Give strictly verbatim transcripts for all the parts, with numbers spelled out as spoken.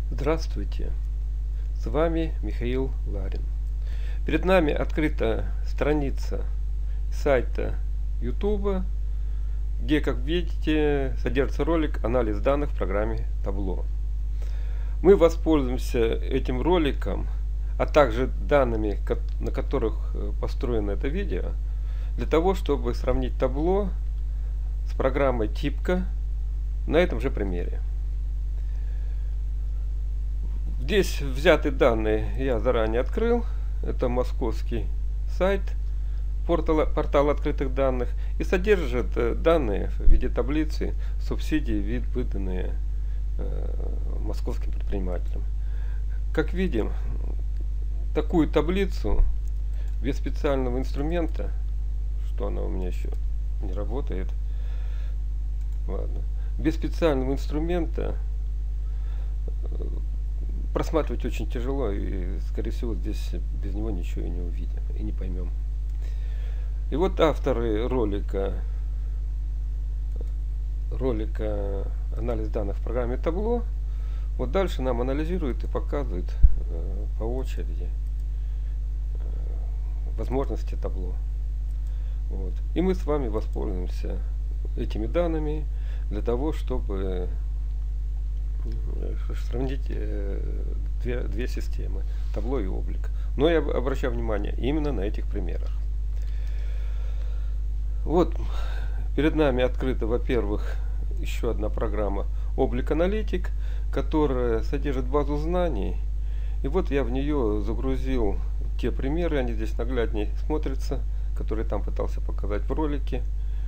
Здравствуйте, с вами Михаил Ларин. Перед нами открыта страница сайта YouTube, где, как видите, содержится ролик «Анализ данных в программе Табло». Мы воспользуемся этим роликом, а также данными, на которых построено это видео, для того, чтобы сравнить Табло с программой Типка на этом же примере. Здесь взяты данные, я заранее открыл. Это московский сайт, портал, портал открытых данных, и содержит данные в виде таблицы субсидий, выданные э, московским предпринимателям. Как видим, такую таблицу без специального инструмента, что она у меня еще не работает, ладно, без специального инструмента просматривать очень тяжело, и, скорее всего, здесь без него ничего и не увидим, и не поймем. И вот авторы ролика, ролика «Анализ данных в программе Табло» вот дальше нам анализируют и показывают э, по очереди э, возможности Табло. Вот. И мы с вами воспользуемся этими данными для того, чтобы сравнить э, две, две системы, Табло и Облик. Но я обращаю внимание именно на этих примерах. Вот перед нами открыта, во-первых, еще одна программа Облик Аналитик, которая содержит базу знаний. И вот я в нее загрузил те примеры, они здесь нагляднее смотрятся, которые там пытался показать в ролике.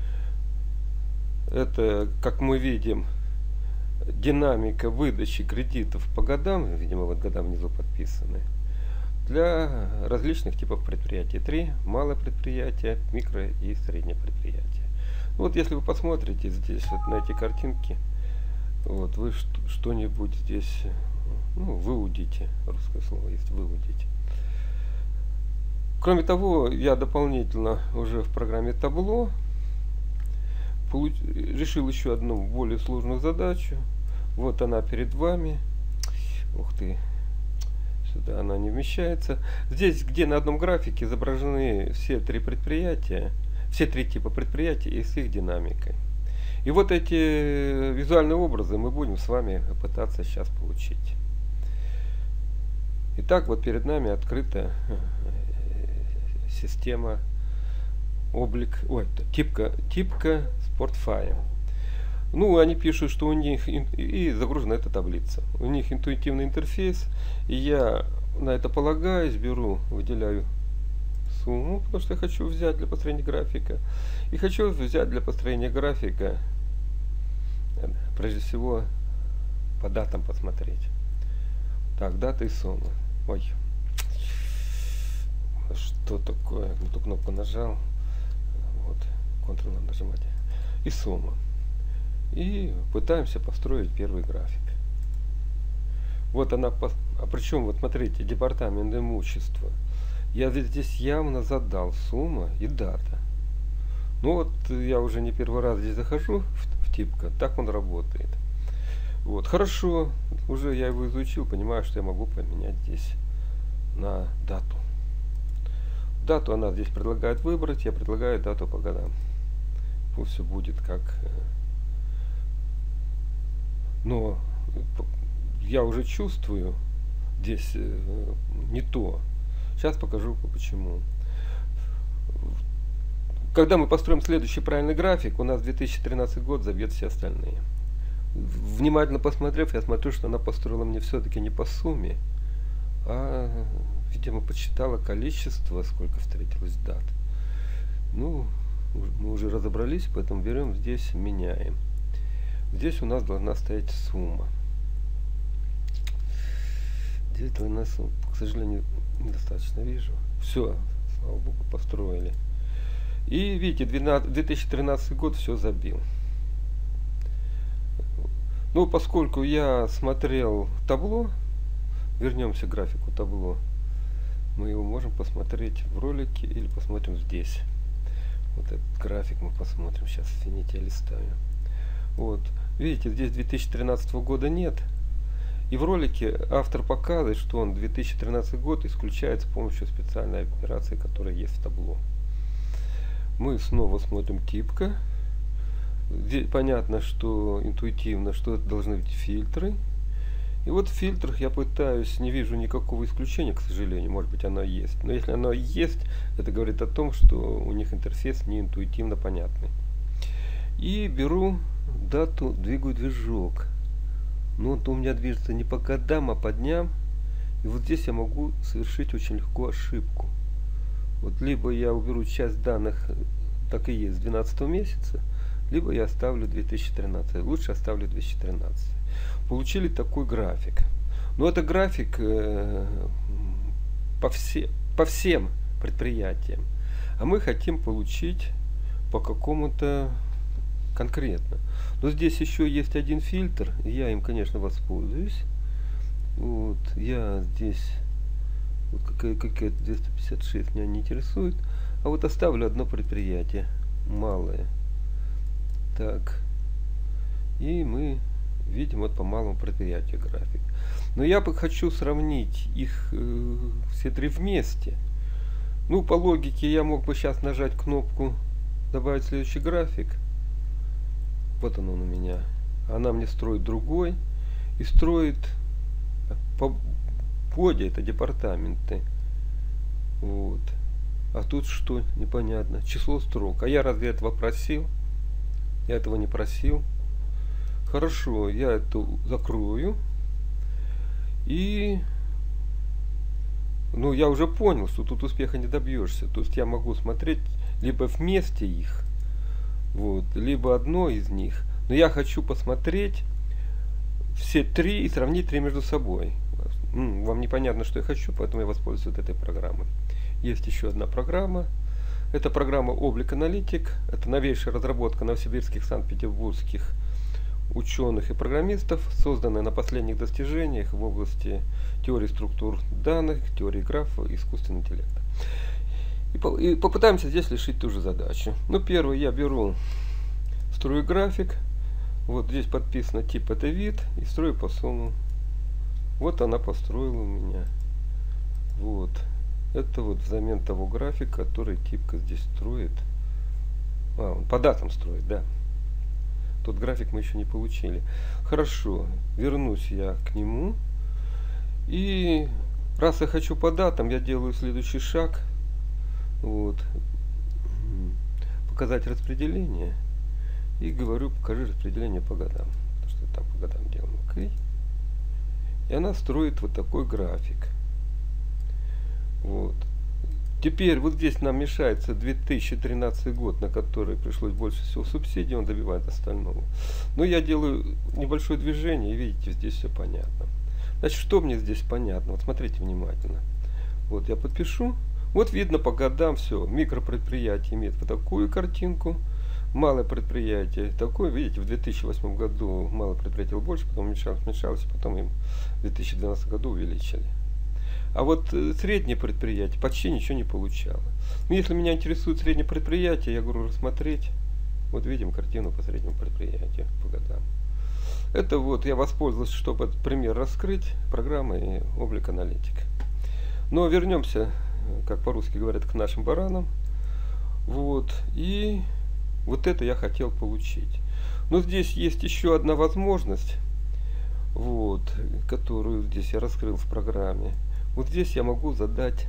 Это, как мы видим, динамика выдачи кредитов по годам, видимо, вот года внизу подписаны, для различных типов предприятий. Три: малое предприятие, микро и среднее предприятие. Вот если вы посмотрите здесь вот на эти картинки, вот вы что-нибудь здесь, ну, выудите, русское слово есть, выудите. Кроме того, я дополнительно уже в программе Табло решил еще одну более сложную задачу. Вот она перед вами. Ух ты, сюда она не вмещается. Здесь, где на одном графике изображены все три предприятия, все три типа предприятий и с их динамикой. И вот эти визуальные образы мы будем с вами пытаться сейчас получить. Итак, вот перед нами открыта система облик, ой, типка, типка Spotfire. Ну, они пишут, что у них и, и загружена эта таблица. У них интуитивный интерфейс, и я на это полагаюсь, беру, выделяю сумму, потому что я хочу взять для построения графика. И хочу взять для построения графика, прежде всего, по датам посмотреть. Так, дата и сумма. Ой, что такое? Не ту кнопку нажал. Вот, Ctrl надо нажимать. И сумма. И пытаемся построить первый график. Вот она, а причем, вот смотрите, департамент имущества. Я здесь явно задал сумма и дата. Ну вот, я уже не первый раз здесь захожу в, в Типка, так он работает. Вот, хорошо, уже я его изучил, понимаю, что я могу поменять здесь на дату. Дату она здесь предлагает выбрать, я предлагаю дату по годам. Пусть все будет как... Но я уже чувствую здесь не то. Сейчас покажу почему. Когда мы построим следующий правильный график, у нас две тысячи тринадцатый год забьет все остальные. Внимательно посмотрев, я смотрю, что она построила мне все-таки не по сумме, а, видимо, подсчитала количество, сколько встретилось дат. Ну, мы уже разобрались, поэтому берем здесь, меняем. Здесь у нас должна стоять сумма. Здесь должна сумма. К сожалению, недостаточно вижу. Все, слава богу, построили. И видите, две тысячи тринадцатый год все забил. Ну, поскольку я смотрел табло, вернемся к графику табло, мы его можем посмотреть в ролике или посмотрим здесь. Вот этот график мы посмотрим. Сейчас, извините, я листаю. Вот, видите, здесь две тысячи тринадцатого года нет. И в ролике автор показывает, что он две тысячи тринадцатый год исключает с помощью специальной операции, которая есть в табло. Мы снова смотрим типка. Здесь понятно, что интуитивно, что это должны быть фильтры. И вот в фильтрах я пытаюсь, не вижу никакого исключения, к сожалению, может быть оно есть. Но если оно есть, это говорит о том, что у них интерфейс не интуитивно понятный. И беру дату, двигаю движок. Но он у меня движется не по годам, а по дням. И вот здесь я могу совершить очень легко ошибку. Вот либо я уберу часть данных, так и есть, с двенадцатого месяца, либо я оставлю две тысячи тринадцатый. Лучше оставлю две тысячи тринадцатый. Получили такой график. Но это график э, по, все, по всем предприятиям. А мы хотим получить по какому-то конкретно. Но здесь еще есть один фильтр, и я им, конечно, воспользуюсь. Вот, я здесь, вот какая, какая-то двести пятьдесят шесть меня не интересует. А вот оставлю одно предприятие, малое. Так, и мы видим вот по малому предприятию график. Но я бы хочу сравнить их э, все три вместе. Ну, по логике я мог бы сейчас нажать кнопку «Добавить следующий график». Вот он, он у меня. Она мне строит другой. И строит по поде, это департаменты. Вот. А тут что? Непонятно. Число строк. А я разве этого просил? Я этого не просил. Хорошо, я это закрою. И ну, я уже понял, что тут успеха не добьешься. То есть я могу смотреть либо вместе их, вот, либо одно из них. Но я хочу посмотреть все три и сравнить три между собой. Вам непонятно, что я хочу, поэтому я воспользуюсь вот этой программой. Есть еще одна программа. Это программа Облик Аналитик. Это новейшая разработка новосибирских, санкт-петербургских ученых и программистов, созданная на последних достижениях в области теории структур данных, теории графа и искусственного интеллекта. И, по, и попытаемся здесь решить ту же задачу. Ну, первый я беру, строю график. Вот здесь подписано тип это вид и строю по сумму. Вот она построила у меня. Вот. Это вот взамен того графика, который типка здесь строит. А, он по датам строит, да. Тот график мы еще не получили. Хорошо, вернусь я к нему. И раз я хочу по датам, я делаю следующий шаг. Вот. Показать распределение. И говорю, покажи распределение по годам. Потому что там по годам делаем. Окей. И она строит вот такой график. Вот. Теперь вот здесь нам мешается две тысячи тринадцатый год, на который пришлось больше всего субсидий, он добивает остального. Но я делаю небольшое движение, и видите, здесь все понятно. Значит, что мне здесь понятно? Вот смотрите внимательно. Вот я подпишу. Вот видно по годам все. Микропредприятие имеет вот такую картинку. Малое предприятие такое. Видите, в две тысячи восьмом году малое предприятие было больше, потом уменьшалось, уменьшалось, потом им в две тысячи двенадцатом году увеличили. А вот среднее предприятие почти ничего не получало. Но если меня интересует среднее предприятие, я говорю рассмотреть. Вот видим картину по среднему предприятию по годам. Это вот я воспользовался, чтобы этот пример раскрыть, программой Облик Аналитик. Но вернемся, как по-русски говорят, к нашим баранам. Вот. И вот это я хотел получить. Но здесь есть еще одна возможность, вот, которую здесь я раскрыл в программе. Вот здесь я могу задать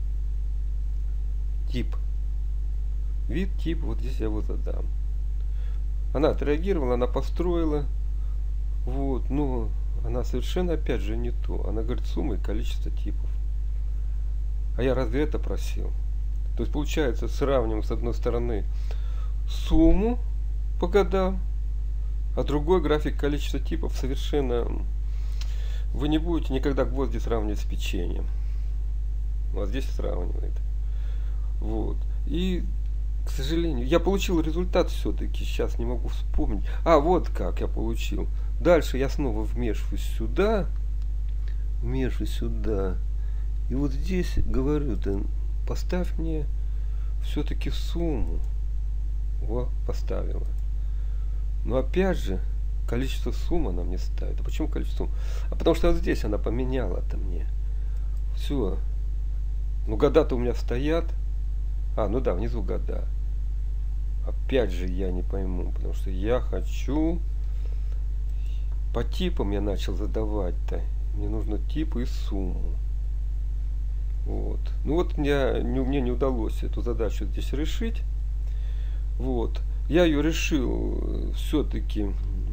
тип. Вид, тип, вот здесь я его задам. Она отреагировала, она построила. Вот, но она совершенно опять же не то. Она говорит сумма и количество типов. А я разве это просил? То есть получается, сравниваем с одной стороны сумму по годам, а другой график количества типов совершенно... Вы не будете никогда гвозди сравнивать с печеньем. Вот здесь сравнивает. Вот. И, к сожалению, я получил результат все-таки. Сейчас не могу вспомнить. А, вот как я получил. Дальше я снова вмешиваюсь сюда. Вмешиваюсь сюда. И вот здесь говорю, да, поставь мне все-таки сумму. Во, поставила. Но опять же, количество сумм она мне ставит. А почему количество сумм? А потому что вот здесь она поменяла-то мне. Все. Ну, года-то у меня стоят. А, ну да, внизу года. Опять же я не пойму, потому что я хочу... По типам я начал задавать-то. Мне нужно тип и сумму. Вот. Ну вот мне не, мне не удалось эту задачу здесь решить. Вот. Я ее решил все-таки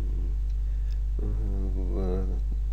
в,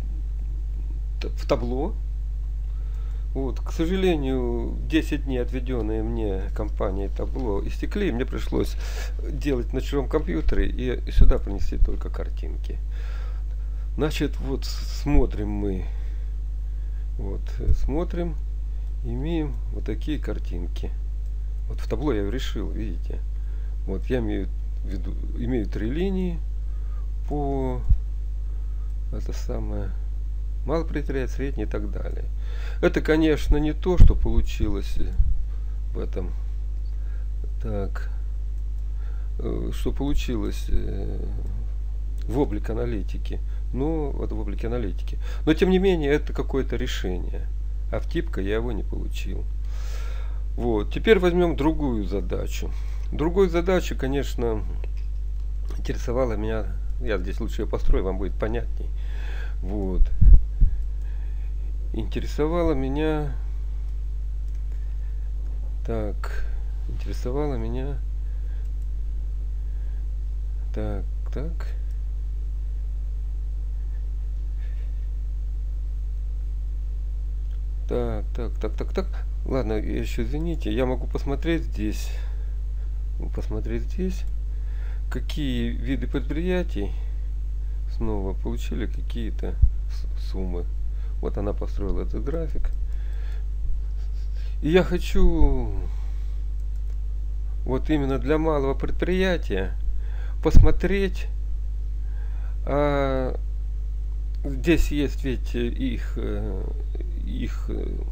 в табло. Вот. К сожалению, десять дней, отведенные мне компанией табло, истекли, и мне пришлось делать на чужом компьютере и сюда принести только картинки. Значит, вот смотрим мы. Вот, смотрим. Имеем вот такие картинки. Вот в табло я ее решил, видите. Вот я имею в виду, имею три линии по это самое малый предприятие, средний и так далее. Это, конечно, не то, что получилось в этом. Так, что получилось в облик аналитики. Но вот в облике аналитики. Но тем не менее это какое-то решение. А в типка я его не получил. Вот. Теперь возьмем другую задачу. Другой задачей, конечно, интересовала меня. Я здесь лучше ее построю, вам будет понятней. Вот. Интересовала меня. Так. Интересовала меня. Так, так. Так, так, так, так, так. Ладно, еще извините, я могу посмотреть здесь. Посмотреть здесь, какие виды предприятий снова получили какие-то суммы. Вот она построила этот график. И я хочу вот именно для малого предприятия посмотреть. А здесь есть ведь их, их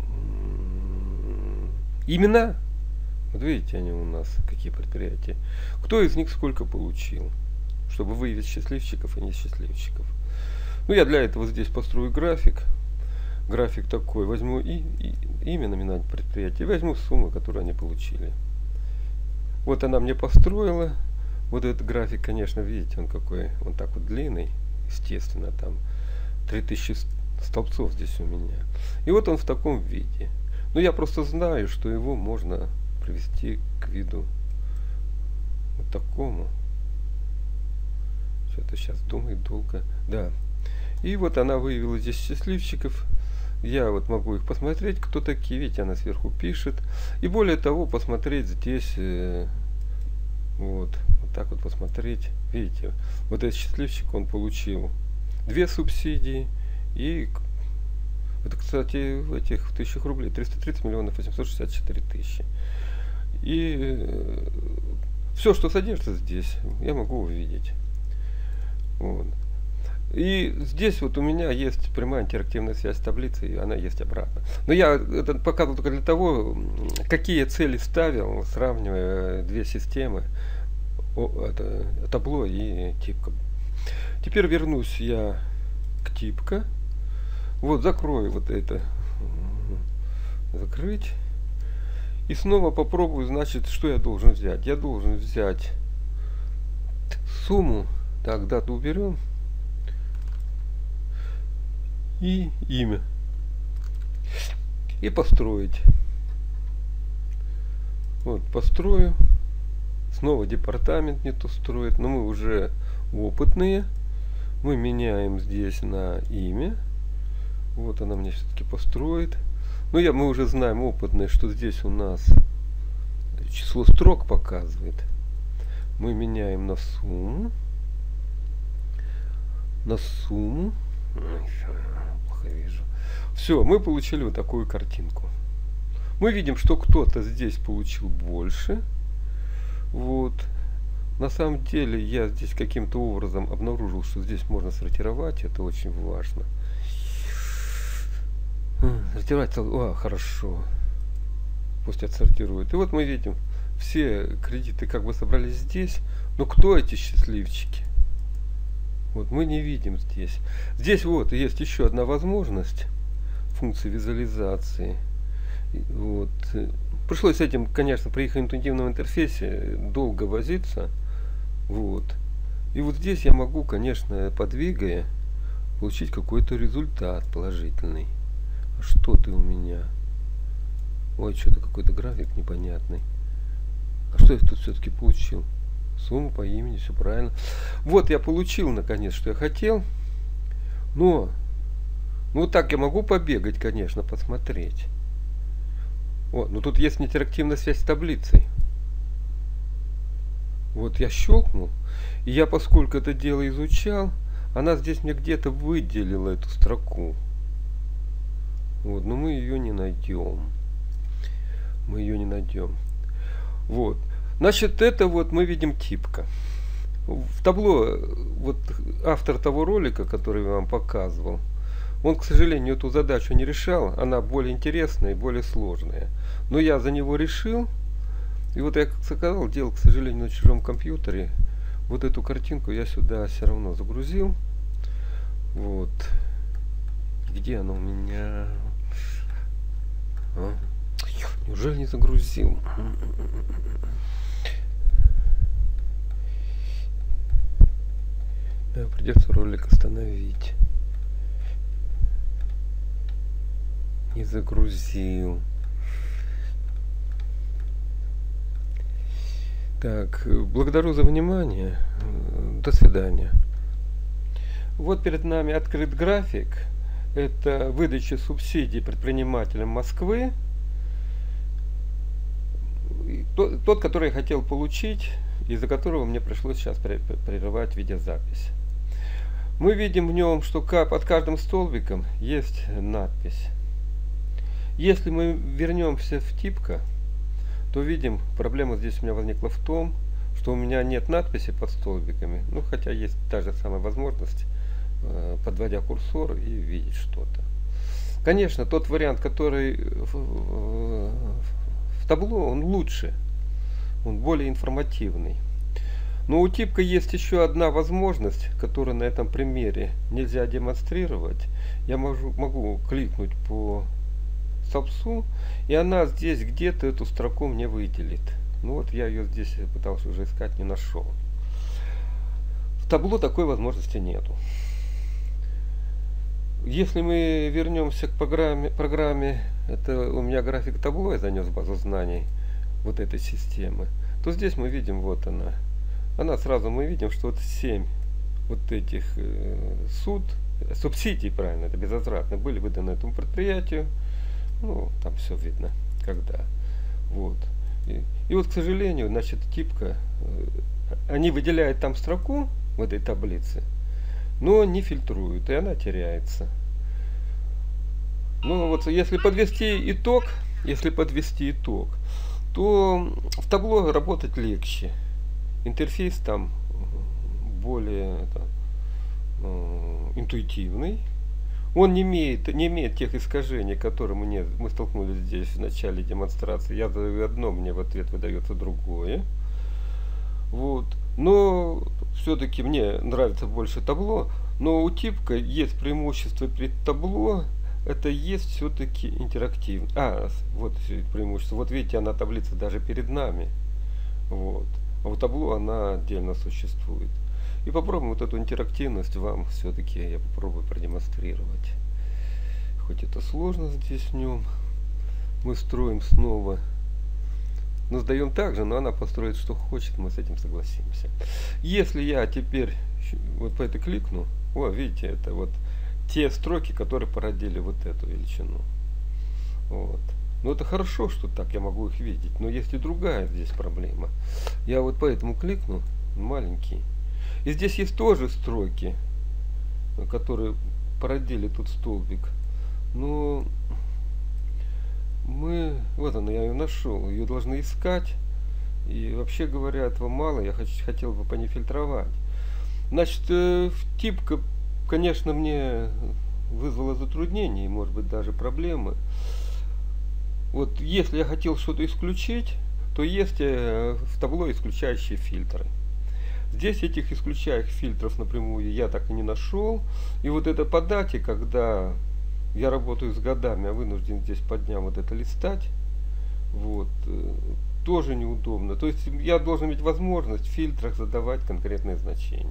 имена. Вот видите, они у нас какие предприятия. Кто из них сколько получил, чтобы выявить счастливчиков и несчастливчиков. Ну, я для этого здесь построю график. График такой. Возьму и, и имя номинального предприятия, возьму суммы, которые они получили. Вот она мне построила. Вот этот график, конечно, видите, он какой, он так вот длинный, естественно, там три тысячи столбцов здесь у меня. И вот он в таком виде. Но я просто знаю, что его можно привести к виду вот такому. Что-то сейчас думает долго. Да. И вот она выявила здесь счастливчиков. Я вот могу их посмотреть, кто такие. Видите, она сверху пишет. И более того, посмотреть здесь э, вот, вот так вот посмотреть. Видите, вот этот счастливчик, он получил две субсидии. И это, кстати, в этих в тысячах рублей триста тридцать миллионов восемьсот шестьдесят четыре тысячи. И э, все, что содержится здесь, я могу увидеть. Вот. И здесь вот у меня есть прямая интерактивная связь с таблицей, и она есть обратно. Но я это показывал только для того, какие цели ставил, сравнивая две системы, это, табло и типка. Теперь вернусь я к типка. Вот, закрою вот это. Закрыть. И снова попробую, значит, что я должен взять. Я должен взять сумму. Так, дату уберем. И имя. И построить. Вот, построю. Снова департамент не то строит. Но мы уже опытные. Мы меняем здесь на имя. Вот она мне все-таки построит. Ну, я, мы уже знаем, опытные, что здесь у нас число строк показывает. Мы меняем на сумму. На сумму. Плохо вижу. Все, мы получили вот такую картинку. Мы видим, что кто-то здесь получил больше. Вот. На самом деле, я здесь каким-то образом обнаружил, что здесь можно сортировать. Это очень важно. Сортировать, о, хорошо. Пусть отсортируют. И вот мы видим, все кредиты как бы собрались здесь. Но кто эти счастливчики? Вот мы не видим здесь. Здесь вот есть еще одна возможность функции визуализации. Вот. Пришлось с этим, конечно, при их интуитивном интерфейсе долго возиться. Вот. И вот здесь я могу, конечно, подвигая, получить какой-то результат положительный. А что ты у меня? Ой, что-то какой-то график непонятный. А что я тут все-таки получил? Сумму по имени, все правильно. Вот я получил, наконец, что я хотел. Но, ну вот так я могу побегать, конечно, посмотреть. О, ну тут есть интерактивная связь с таблицей. Вот я щелкнул. И я, поскольку это дело изучал, она здесь мне где-то выделила эту строку. Вот, но мы ее не найдем. Мы ее не найдем. Вот. Значит, это вот мы видим типка. В табло, вот автор того ролика, который я вам показывал, он, к сожалению, эту задачу не решал. Она более интересная и более сложная. Но я за него решил. И вот я, как сказал, делал, к сожалению, на чужом компьютере. Вот эту картинку я сюда все равно загрузил. Вот. Где она у меня? А? Неужели не загрузил? Да, придется ролик остановить. Не загрузил. Так, благодарю за внимание. До свидания. Вот перед нами открыт график. Это выдача субсидий предпринимателям Москвы. Тот, тот, который я хотел получить, из-за которого мне пришлось сейчас прерывать видеозапись. Мы видим в нем, что под каждым столбиком есть надпись. Если мы вернемся в типка, то видим, проблема здесь у меня возникла в том, что у меня нет надписи под столбиками. Ну, хотя есть та же самая возможность, подводя курсор и видеть что-то. Конечно, тот вариант, который в, в табло, он лучше, он более информативный. Но у типка есть еще одна возможность, которую на этом примере нельзя демонстрировать. Я могу, могу кликнуть по столбцу, и она здесь где-то эту строку мне выделит. Ну вот я ее здесь пытался уже искать, не нашел. В табло такой возможности нету. Если мы вернемся к программе, программе, это у меня график табло, я занес в базу знаний вот этой системы, то здесь мы видим, вот она. Она сразу мы видим, что вот семь вот этих э, суд, субсидий, правильно, это безвозвратно, были выданы этому предприятию. Ну, там все видно, когда. Вот. И, и вот, к сожалению, значит, типка, э, они выделяют там строку в этой таблице, но не фильтруют, и она теряется. Ну вот, если подвести итог, если подвести итог, то в табло работать легче. Интерфейс там более это, э, интуитивный. Он не имеет, не имеет тех искажений, которые мне, мы столкнулись здесь в начале демонстрации. Я задаю одно, мне в ответ выдается другое. Вот. Но все-таки мне нравится больше табло. Но у типка есть преимущество перед табло. Это есть все-таки интерактивно. А, вот преимущество. Вот видите, она таблица даже перед нами. Вот. А у табло она отдельно существует. И попробуем вот эту интерактивность вам все-таки я попробую продемонстрировать. Хоть это сложно здесь в нем. Мы строим снова. Но сдаем так же, но она построит что хочет, мы с этим согласимся. Если я теперь вот по этой кликну, о, видите, это вот те строки, которые породили вот эту величину. Вот. Но это хорошо, что так я могу их видеть. Но есть и другая здесь проблема. Я вот поэтому кликну, маленький. И здесь есть тоже строки, которые породили тут столбик. Но мы, вот она, я ее нашел, ее должны искать. И вообще говоря, этого мало, я хочу, хотел бы по ней фильтровать. Значит, э, типка, конечно, мне вызвала затруднения и, может быть, даже проблемы. Вот если я хотел что-то исключить, то есть э, в табло исключающие фильтры. Здесь этих исключающих фильтров напрямую я так и не нашел. И вот это по дате, когда я работаю с годами, а вынужден здесь по дням вот это листать, вот, тоже неудобно. То есть я должен иметь возможность в фильтрах задавать конкретные значения.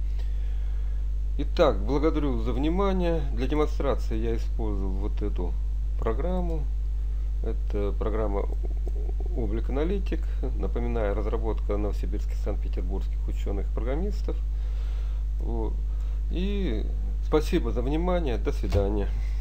Итак, благодарю за внимание. Для демонстрации я использовал вот эту программу. Это программа Облик Аналитик. Напоминаю, разработка новосибирских, санкт-петербургских ученых-программистов. Вот. И спасибо за внимание. До свидания.